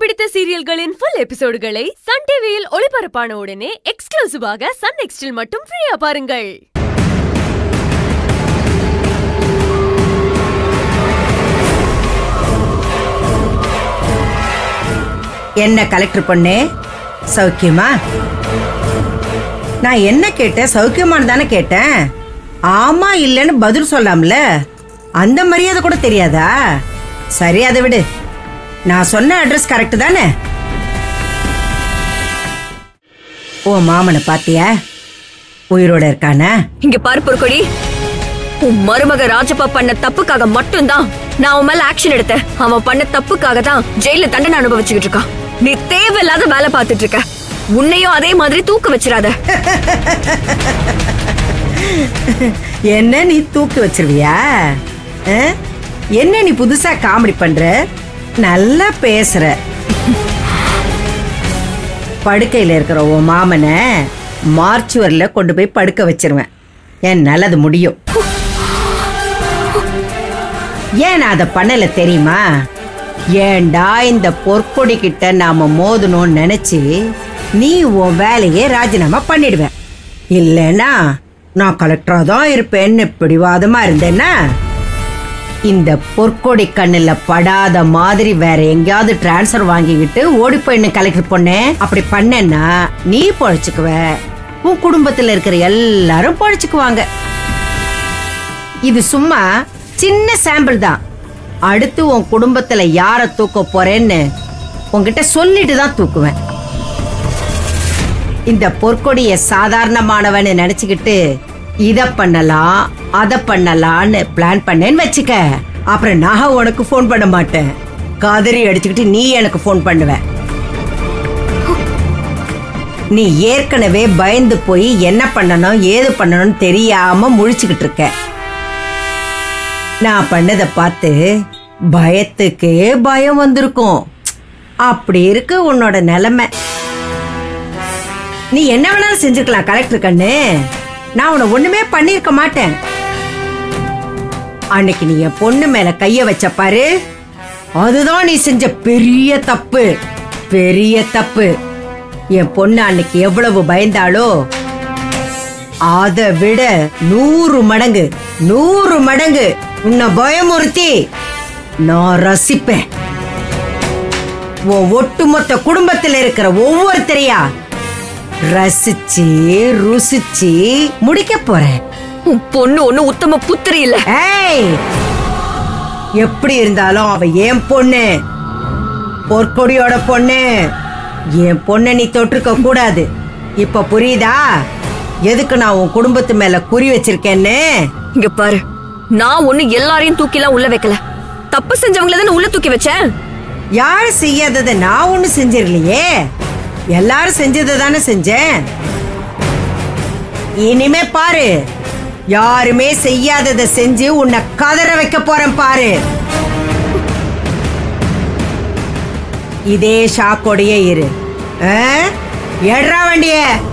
பிடித்த சீரியல்களின் full எபிசோடுகளை Sun டிவியில் ஒளிபரப்பான உடனே எக்ஸ்க்ளூசிவாக சன் நெக்ஸ்டில் மட்டும் ஃப்ரீயா பாருங்கள். என்ன கலெக்டர் பொண்ணே, சௌக்கியமா? நான் என்ன கேட்டேன், சௌக்கியமானு தானே கேட்டேன். ஆமா இல்லன்னு பதில் சொல்லாமல, அந்த மரியாதை கூட தெரியாதா? சரி, அதை விடு. நான் சொன்ன அட்ரஸ் கரெக்ட் தானே? ஓ மாமனை பாத்தியா? உயிரோட இருக்கானா? இங்க பாரு பொற்கொடி, உன் மருமக ராஜப்பா பண்ண தப்புக்காக மட்டும்தான் நான் உன் மேல ஆக்ஷன் எடுத்தேன். அவன் பண்ண தப்புக்காக தான் ஜெயில தண்டனை அனுபவிச்சுக்கிட்டு இருக்கான். நீ தேவையில்லாத வேலை பார்த்துட்டு இருக்க. உன்னையும் அதே மாதிரி தூக்க வச்சிடாத. என்ன நீ தூக்கி வச்சிருவியா? என்ன நீ புதுசா காமெடி பண்ற? நல்லா பேசுற. படுக்கையில இருக்கிற உன் மாமனை மார்ச்சுவரில கொண்டு போய் படுக்க வச்சிருவேன். என்னால அது முடியும். ஏன் நான் அதை பண்ணல தெரியுமா? ஏண்டா இந்த பொற்கொடி கிட்ட நாம மோதணும்னு நினைச்சு நீ உன் வேலையே ராஜினாமா பண்ணிடுவேன். இல்லைன்னா நான் கலெக்டரா தான் இருப்பேன்னு பிடிவாதமா இருந்தேன்னா இந்த பொற்கொடி கண்ணுல படாத மாதிரி வேற எங்கேயாவது டிரான்ஸ்பர் வாங்கிக்கிட்டு ஓடி போயின்னு கலெக்டர் பொண்ணே. அப்படி பண்ணேன்னா நீ பொழைச்சுக்குவ, உன் குடும்பத்துல இருக்கிற எல்லாரும் பொழைச்சுக்குவாங்க. இது சும்மா சின்ன சாம்பிள் தான். அடுத்து உன் குடும்பத்துல யார தூக்க போறேன்னு உன்கிட்ட சொல்லிட்டு தான் தூக்குவேன். இந்த பொற்கொடிய சாதாரணமானவன்னு நினைச்சுக்கிட்டு இத பண்ணலாம் அத பண்ணலான்னு பிளான் பண்ணேன்னு வச்சுக்க. அப்புறம் நான் உனக்கு போன் பண்ண மாட்டேன். காதறி அடிச்சுக்கிட்டு நீ எனக்கு போன் பண்ணுவ. நீ ஏற்கனவே பயந்து போய் என்ன பண்ணணும் ஏது பண்ணணும்னு தெரியாம முழிச்சுக்கிட்டு இருக்க. நான் பண்ணதை பார்த்து பயத்துக்கே பயம் வந்திருக்கும். அப்படி இருக்கு உன்னோட நிலைமை. நீ என்ன வேணாலும் செஞ்சுக்கலாம் கலெக்டர் கண்ணு. நான் உன்னை ஒண்ணுமே பண்ணிருக்க மாட்டேன். அன்னைக்கு நீ என் பொண்ணு மேல கைய வச்ச பாரு, அதுதான் நீ செஞ்ச பெரிய தப்பு. பெரிய தப்பு. என் பொண்ணு அன்னைக்கு எவ்வளவு பயந்தாளோ அதை விட 100 மடங்கு 100 மடங்கு உன்னை பயமுறுத்தி நான் ரசிப்பேன். உன் ஒட்டுமொத்த குடும்பத்தில் இருக்கிற ஒவ்வொருத்தரையா ரசிச்சு ருசிச்சு முடிக்க போறேன். உன் பொண்ணு ஒண்ணு உத்தம புத்திரி இல்ல. எப்படி இருந்தாலும் அவ என் பொண்ணு, பொற்கொடியோட பொண்ணு. என் பொண்ணை நீ தொட்டிருக்க கூடாது. இப்ப புரியுதா எதுக்கு நான் உன் குடும்பத்து மேல குறி வச்சிருக்கேன்னு? இங்க பாரு, நான் ஒண்ணு எல்லாரையும் தூக்கிலாம் உள்ள வைக்கல. தப்பு செஞ்சவங்கள தானே உள்ள தூக்கி வச்சேன். யாரு செய்யாததை நான் ஒண்ணு செஞ்சிடலையே, எல்லாரும் செஞ்சதை தானே செஞ்சேன். இனிமே பாரு, யாருமே செய்யாததை செஞ்சு உன்னை கதற வைக்க போறேன் பாரு. இதே ஷாக்கோடையே இரு. எட்ரா வண்டிய.